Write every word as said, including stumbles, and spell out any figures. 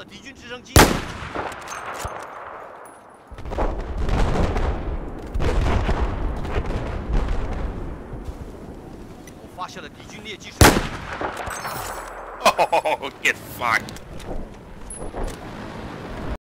了敌军直升机。我发现了敌军劣迹师。 Oh, get fucked.